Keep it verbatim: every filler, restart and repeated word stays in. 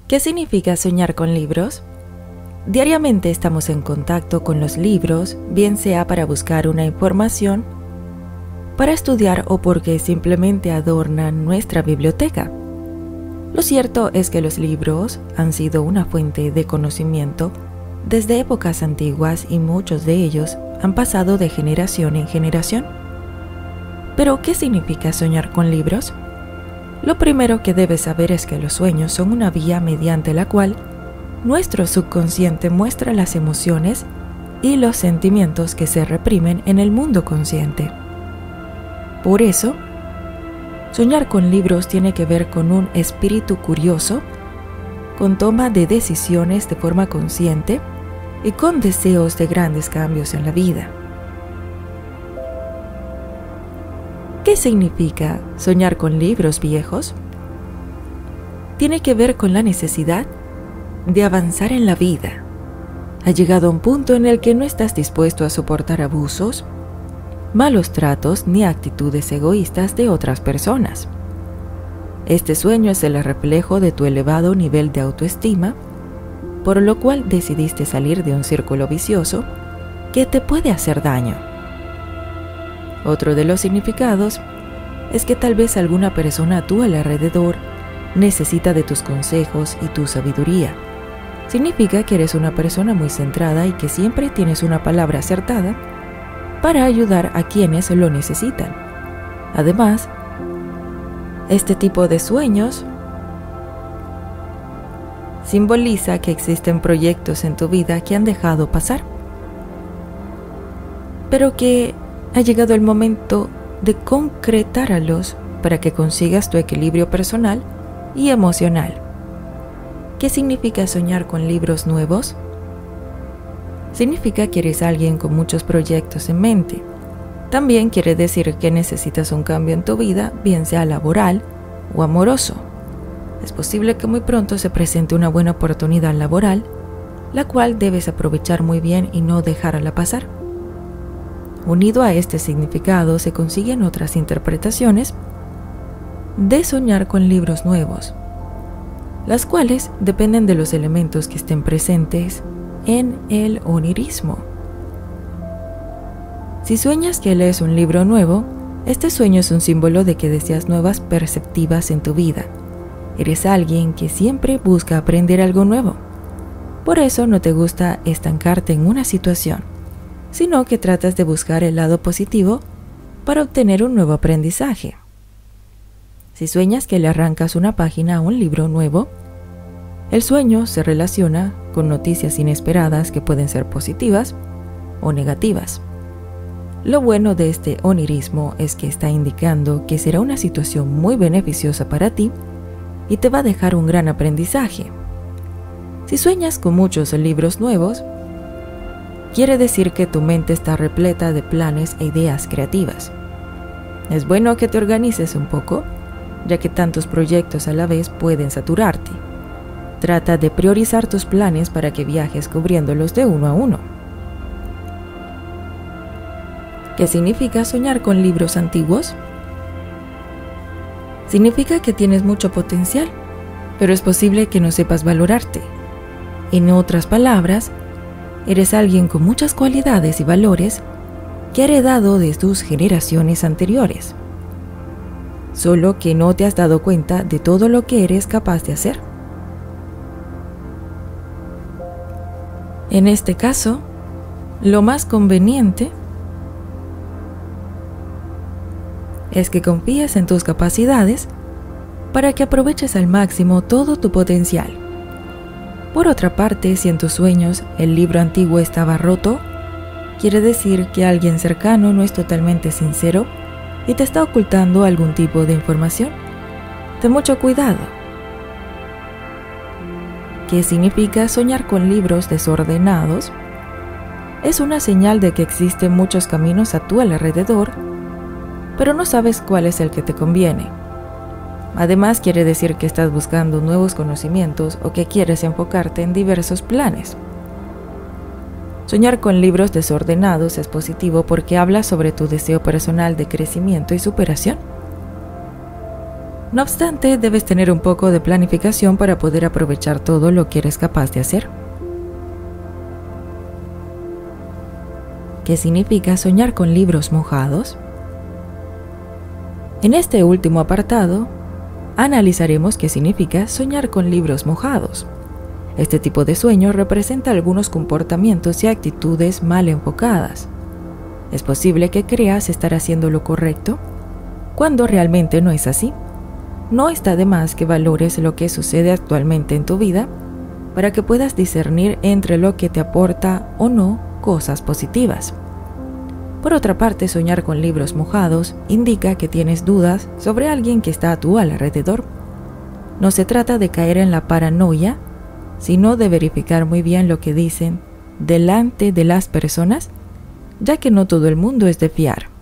¿Qué significa soñar con libros? Diariamente estamos en contacto con los libros, bien sea para buscar una información, para estudiar o porque simplemente adornan nuestra biblioteca. Lo cierto es que los libros han sido una fuente de conocimiento desde épocas antiguas y muchos de ellos han pasado de generación en generación. ¿Pero qué significa soñar con libros? Lo primero que debes saber es que los sueños son una vía mediante la cual nuestro subconsciente muestra las emociones y los sentimientos que se reprimen en el mundo consciente. Por eso, soñar con libros tiene que ver con un espíritu curioso, con toma de decisiones de forma consciente y con deseos de grandes cambios en la vida. ¿Qué significa soñar con libros viejos? Tiene que ver con la necesidad de avanzar en la vida. Ha llegado a un punto en el que no estás dispuesto a soportar abusos, malos tratos ni actitudes egoístas de otras personas. Este sueño es el reflejo de tu elevado nivel de autoestima, por lo cual decidiste salir de un círculo vicioso que te puede hacer daño. Otro de los significados es que tal vez alguna persona a tu alrededor necesita de tus consejos y tu sabiduría. Significa que eres una persona muy centrada y que siempre tienes una palabra acertada para ayudar a quienes lo necesitan. Además, este tipo de sueños simboliza que existen proyectos en tu vida que han dejado pasar, pero que ha llegado el momento de concretarlos para que consigas tu equilibrio personal y emocional. ¿Qué significa soñar con libros nuevos? Significa que eres alguien con muchos proyectos en mente. También quiere decir que necesitas un cambio en tu vida, bien sea laboral o amoroso. Es posible que muy pronto se presente una buena oportunidad laboral, la cual debes aprovechar muy bien y no dejarla pasar. Unido a este significado se consiguen otras interpretaciones de soñar con libros nuevos, las cuales dependen de los elementos que estén presentes en el onirismo. Si sueñas que lees un libro nuevo, este sueño es un símbolo de que deseas nuevas perspectivas en tu vida. Eres alguien que siempre busca aprender algo nuevo. Por eso no te gusta estancarte en una situación, sino que tratas de buscar el lado positivo para obtener un nuevo aprendizaje. Si sueñas que le arrancas una página a un libro nuevo, el sueño se relaciona con noticias inesperadas que pueden ser positivas o negativas. Lo bueno de este onirismo es que está indicando que será una situación muy beneficiosa para ti y te va a dejar un gran aprendizaje. Si sueñas con muchos libros nuevos, quiere decir que tu mente está repleta de planes e ideas creativas. Es bueno que te organices un poco, ya que tantos proyectos a la vez pueden saturarte. Trata de priorizar tus planes para que viajes cubriéndolos de uno a uno. ¿Qué significa soñar con libros antiguos? Significa que tienes mucho potencial, pero es posible que no sepas valorarte. En otras palabras, eres alguien con muchas cualidades y valores que ha heredado de tus generaciones anteriores, solo que no te has dado cuenta de todo lo que eres capaz de hacer. En este caso, lo más conveniente es que confíes en tus capacidades para que aproveches al máximo todo tu potencial. Por otra parte, si en tus sueños el libro antiguo estaba roto, quiere decir que alguien cercano no es totalmente sincero y te está ocultando algún tipo de información. Ten mucho cuidado. ¿Qué significa soñar con libros desordenados? Es una señal de que existen muchos caminos a tu alrededor, pero no sabes cuál es el que te conviene. Además, quiere decir que estás buscando nuevos conocimientos o que quieres enfocarte en diversos planes. Soñar con libros desordenados es positivo porque habla sobre tu deseo personal de crecimiento y superación. No obstante, debes tener un poco de planificación para poder aprovechar todo lo que eres capaz de hacer. ¿Qué significa soñar con libros mojados? En este último apartado, analizaremos qué significa soñar con libros mojados. Este tipo de sueño representa algunos comportamientos y actitudes mal enfocadas. Es posible que creas estar haciendo lo correcto, cuando realmente no es así. No está de más que valores lo que sucede actualmente en tu vida para que puedas discernir entre lo que te aporta o no cosas positivas. Por otra parte, soñar con libros mojados indica que tienes dudas sobre alguien que está a tu alrededor. No se trata de caer en la paranoia, sino de verificar muy bien lo que dicen delante de las personas, ya que no todo el mundo es de fiar.